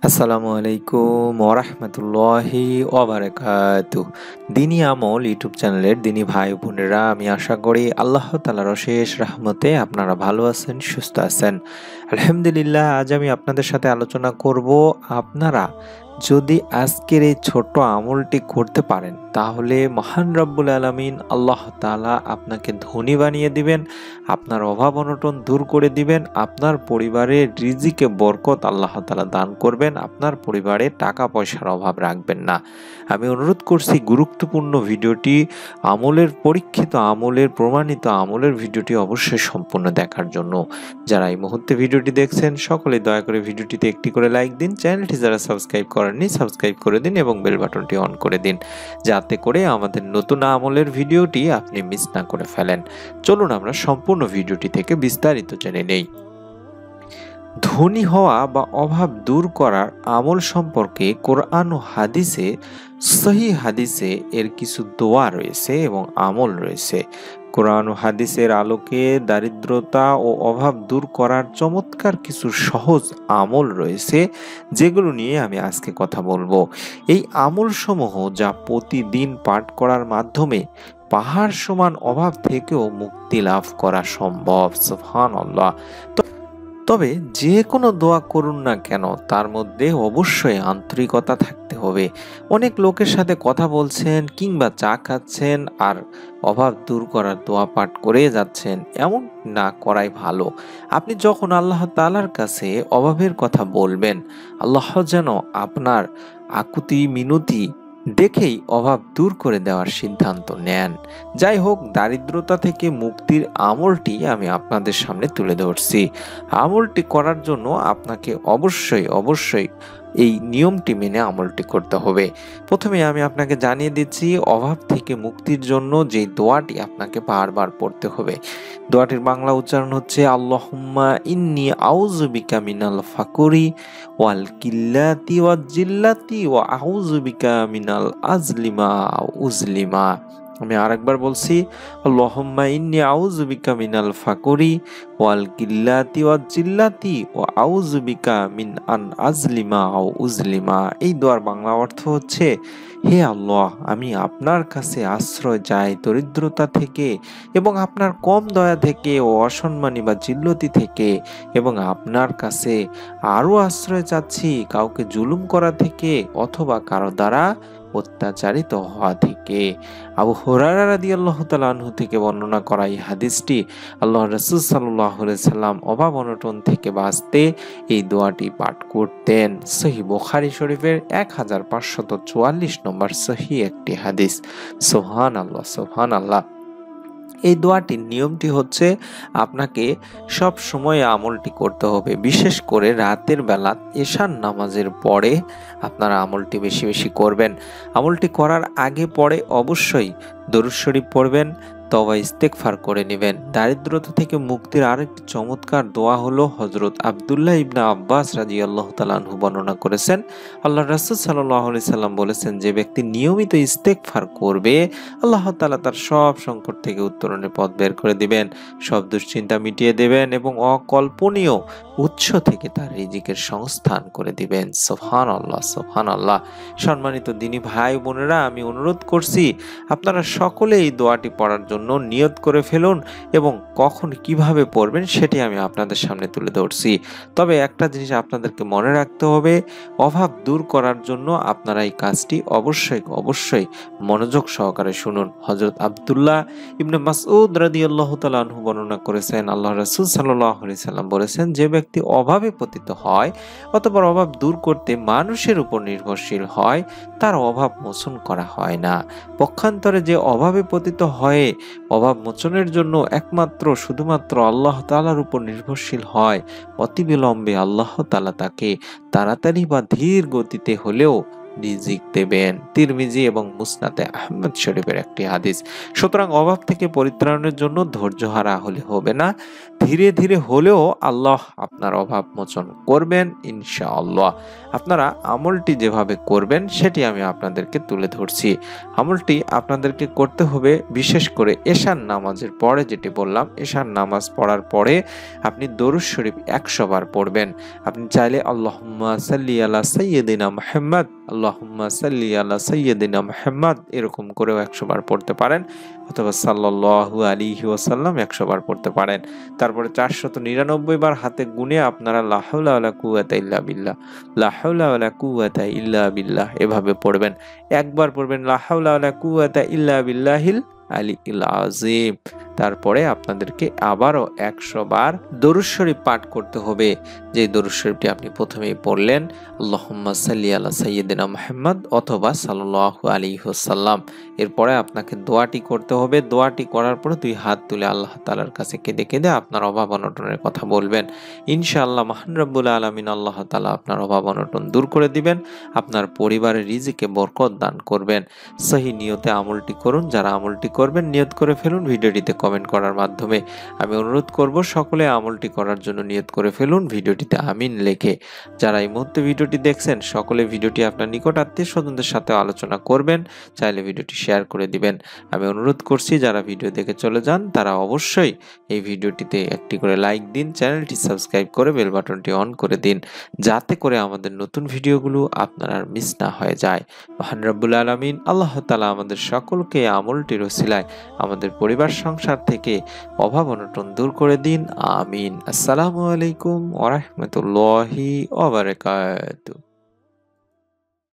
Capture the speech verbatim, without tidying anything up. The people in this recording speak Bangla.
আসসালামু আলাইকুম ওয়া রাহমাতুল্লাহি ওয়া বারাকাতুহু। দিনী আমল ইউটিউব চ্যানেলের দিনী ভাই বোনেরা, আমি আশা করি আল্লাহ তাআলার অশেষ রহমতে আপনারা ভালো আছেন, সুস্থ আছেন। আলহামদুলিল্লাহ। আজ আমি আপনাদের সাথে আলোচনা করব, আপনারা যদি আজকের এই ছোট্ট আমলটি করতে পারেন তাহলে মহান রব্বুল আলামিন আল্লাহ তাআলা আপনাকে ধনী বানিয়ে দিবেন, আপনার অভাব অনটন দূর করে দিবেন, আপনার পরিবারে রিজিকে বরকত আল্লাহ তাআলা দান করবেন, আপনার পরিবারে টাকা পয়সার অভাব রাখবেন না। আমি অনুরোধ করছি গুরুত্বপূর্ণ ভিডিওটি, আমলের পরীক্ষিত আমলের প্রমাণিত আমলের ভিডিওটি অবশ্যই সম্পূর্ণ দেখার জন্য। যারা এই মুহূর্তে ভিডিওটি দেখছেন সকলে দয়া করে ভিডিওটিতে একটি করে লাইক দিন, চ্যানেলটি যারা সাবস্ক্রাইব করেননি সাবস্ক্রাইব করে দিন এবং বেল বাটনটি অন করে দিন, যাতে করে আমাদের নতুন আমলের ভিডিওটি আপনি মিস না করে ফেলেন। চলুন আমরা সম্পূর্ণ ভিডিওটি থেকে বিস্তারিত জেনে নেই। ধনী হওয়া বা অভাব দূর করার আমল সম্পর্কে কোরআন ও হাদিসে, সহিহ হাদিসে এর কিছু দোয়া রয়েছে এবং আমল রয়েছে। কোরআন ও হাদিসের আলোকে দারিদ্রতা ও অভাব দূর করার চমৎকার কিছু সহজ আমল রয়েছে, যেগুলো নিয়ে আমি আজকে কথা বলবো। এই আমলসমূহ যা প্রতিদিন পাঠ করার মাধ্যমে পাহাড় সমান অভাব থেকেও মুক্তি লাভ করা সম্ভব। সুবহানাল্লাহ। তবে যে কোনো দোয়া করুন না কেন, তার মধ্যে অবশ্যই আন্তরিকতা থাকতে হবে। অনেক লোকের সাথে কথা বলছেন কিংবা চা খাচ্ছেন আর অভাব দূর করার দোয়া পাঠ করে যাচ্ছেন, এমন না করাই ভালো। আপনি যখন আল্লাহ তাআলার কাছে অভাবের কথা বলবেন, আল্লাহ যেন আপনার আকুতি মিনতি দেখেই অভাব দূর করে দেওয়ার সিদ্ধান্ত নেন। যাই হোক, দারিদ্রতা থেকে মুক্তির আমলটি আমি আপনাদের সামনে তুলে ধরছি। আমলটি করার জন্য আপনাকে অবশ্যই অবশ্যই এই নিয়মটি মেনে আমলটি করতে হবে। প্রথমে আমি আপনাকে জানিয়ে দিচ্ছি অভাব থেকে মুক্তির জন্য যে দোয়াটি আপনাকে বারবার পড়তে হবে। দোয়াটির বাংলা উচ্চারণ হচ্ছে আল্লাহুম্মা ইন্নী আউযু বিকা মিনাল ফাকরি ওয়াল কিল্লাতি ওয়াজ জিল্লাতি ওয়া আউযু বিকা মিনাল আজলিমা উজলিমা। আমি আরেকবার বলছি, আল্লাহুম্মা ইন্নী আউযু বিকা মিনাল ফাকরি ওয়াল কিল্লাতি ওয়াজ জিল্লাতি ওয়া আউযু বিকা মিন আন আজলিমা আও উজলিমা। এই দোয়ার বাংলা অর্থ হচ্ছে, হে আল্লাহ, আমি আপনার কাছে আশ্রয় চাই দরিদ্রতা থেকে এবং আপনার কম দয়া থেকে ও অসম্মানী বা জিল্লতি থেকে, এবং আপনার কাছে আরও আশ্রয় চাচ্ছি কাউকে জুলুম করা থেকে অথবা কারো দ্বারা অত্যাচারিত হওয়া থেকে। আবু হুরায়রা রাদিয়াল্লাহু তাআলা আনহু থেকে বর্ণনা করা এই হাদিসটি, আল্লাহর রাসূল সাল্লাল্লাহু আলাইহি সাল্লাম অভাব অনটন থেকে বাঁচতে এই দোয়াটি পাঠ করতেন। সহিহ বুখারী শরীফের এক হাজার পাঁচশত চুয়াল্লিশ নম্বর সহিহ একটি হাদিস। সুবহানাল্লাহ, সুবহানাল্লাহ। এই দোয়াটির নিয়মটি হচ্ছে, আপনাকে সব সময় আমলটি করতে হবে, বিশেষ করে রাতের বেলা এশার নামাজের পরে আপনারা আমলটি বেশি বেশি করবেন। আমলটি করার আগে পরে অবশ্যই দরুদ শরীফ পড়বেন, তওবা ইস্তেগফার করে নেবেন। দারিদ্রতা থেকে মুক্তির আরেকটি চমৎকার দোয়া হলো, হযরত আব্দুল্লাহ ইবনে আব্বাস রাদিয়াল্লাহু তাআলা আনহু বর্ণনা করেছেন, আল্লাহর রাসূল সাল্লাল্লাহু আলাইহি সাল্লাম বলেছেন, যে ব্যক্তি নিয়মিত ইস্তেগফার করবে আল্লাহ তাআলা তার সব সংকট থেকে উত্তরণের পথ বের করে দিবেন, সব দুশ্চিন্তা মিটিয়ে দেবেন এবং অকল্পনীয় উৎস থেকে তার রিজিকের সংস্থান করে দিবেন। সুবহানাল্লাহ, সুবহানাল্লাহ। সম্মানিত দিনী ভাই বোনেরা, আমি অনুরোধ করছি আপনারা সকলে এই দোয়াটি পড়ার জন্য নিয়ত করে ফেলুন এবং কখন কিভাবে পড়বেন সেটি আমি আপনাদের সামনে তুলে ধরছি। তবে একটা জিনিস আপনাদেরকে মনে রাখতে হবে, অভাব দূর করার জন্য আপনারা এই কাজটি অবশ্যই অবশ্যই মনোযোগ সহকারে শুনুন। হযরত আব্দুল্লাহ ইবনে মাসউদ রাদিয়াল্লাহু তাআলা আনহু বর্ণনা করেছেন, আল্লাহর রাসূল সাল্লাল্লাহু আলাইহি সাল্লাম বলেছেন, যে ব্যক্তি অভাবে পতিত হয় অথবা অভাব দূর করতে মানুষের উপর নির্ভরশীল হয়, তার অভাব মোচন করা হয় না। পক্ষান্তরে যে অভাবে পতিত হয়ে অভাব মোচনের জন্য একমাত্র শুধুমাত্র আল্লাহ তাআলার উপর নির্ভরশীল হয়, অতিবিলম্বে আল্লাহ তাআলা তাকে তাড়াতাড়ি বা ধীর গতিতে হলেও রিজিক দেবেন। তিরমিজি এবং মুসনাদে আহমদ শরীফের একটি হাদিস। সুতরাং অভাব থেকে পরিত্রাণের জন্য ধৈর্য হারা হলে হবে না, ধীরে ধীরে হলেও আল্লাহ আপনার অভাব মোচন করবেন ইনশাআল্লাহ। আপনারা আমলটি যেভাবে করবেন সেটি আমি আপনাদেরকে তুলে ধরছি। আমলটি আপনাদেরকে করতে হবে বিশেষ করে এশার নামাজের পরে, যেটি বললাম এশার নামাজ পড়ার পরে আপনি দরুদ শরীফ একশো বার পড়বেন। আপনি চাইলে আল্লাহুম্মা সাল্লি আলা সাইয়্যিদিনা মুহাম্মদ, আল্লাহুম্মা সাল্লি আলা সাইয়্যিদিনা মুহাম্মদ এরকম করেও একশো বার পড়তে পারেন, অথবা সাল্লাল্লাহু আলাইহি ওয়াসাল্লাম একশো বার পড়তে পারেন। তারপরে চারশত নিরানব্বই বার হাতে গুনে আপনারা লা হাওলা ওয়ালা কুওয়াতা ইল্লা বিল্লাহ, লা হাওলা ওয়ালা কুওয়াতা ইল্লা বিল্লাহ এভাবে পড়বেন। একবার পড়বেন লা হাওলা ওয়ালা কুওয়াতা ইল্লা বিল্লাহিল আলিয়্যিল আযীম। তারপরে আপনাদেরকে আবারও একশো বার দরুদ শরীফ পাঠ করতে হবে। যে দরুদ শরীফটি আপনি প্রথমেই পড়লেন, আল্লাহুম্মা সাল্লি আলা সাইয়্যিদিনা মুহাম্মদ অথবা সাল্লাল্লাহু আলাইহি ওয়াসাল্লাম। এরপরে আপনাকে দোয়াটি করতে হবে। দোয়াটি করার পরে দুই হাত তুলে আল্লাহ তাআলার কাছে কেঁদে কেঁদে আপনার অভাব অনটনের কথা বলবেন। ইনশাআল্লাহ মহান রব্বুল আলামিন আল্লাহ তাআলা আপনার অভাব অনটন দূর করে দিবেন, আপনার পরিবারের রিজিকে বরকত দান করবেন। সহি নিয়তে আমলটি করুন। যারা আমলটি করবেন নিয়ত করে ফেলুন ভিডিওটিতে কমেন্ট করার মাধ্যমে। আমি অনুরোধ করব সকলে আমলটি করার জন্য নিয়ত করে ফেলুন ভিডিওটিতে আমিন লিখে। যারা এই মুহূর্তে ভিডিওটি দেখছেন সকলে ভিডিওটি আপনার নিকট আত্মীয় স্বজনদের সাথে আলোচনা করবেন, চাইলে ভিডিওটি শেয়ার করে দিবেন। আমি অনুরোধ করছি যারা ভিডিও দেখে চলে যান তারা অবশ্যই এই ভিডিওটিতে একটি করে লাইক দিন, চ্যানেলটি সাবস্ক্রাইব করে বেল বাটনটি অন করে দিন, যাতে করে আমাদের নতুন ভিডিওগুলো আপনার আর মিস না হয়ে যায়। মহান রব্বুল আলামিন আল্লাহ তাআলা আমাদের সকলকে আমলটির ওসিলায় আমাদের পরিবার সংসার থেকে অভাব অনটন দূর করে দিন, আমিন। আসসালামু আলাইকুম ওয়া রাহমাতুল্লাহি ওয়া বারাকাতুহু।